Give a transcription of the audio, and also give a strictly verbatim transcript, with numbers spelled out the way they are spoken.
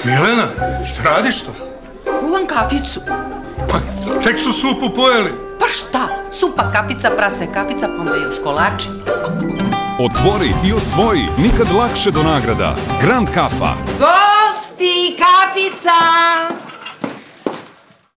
Milena, šta radiš to? Kuvam kaficu. Pa, tek su supu pojeli. Pa šta? Supa, kafica, prase, kafica, pa onda još kolači. Otvori i osvoji nikad lakše do nagrada. Grand Kafa. Gosti, kafica!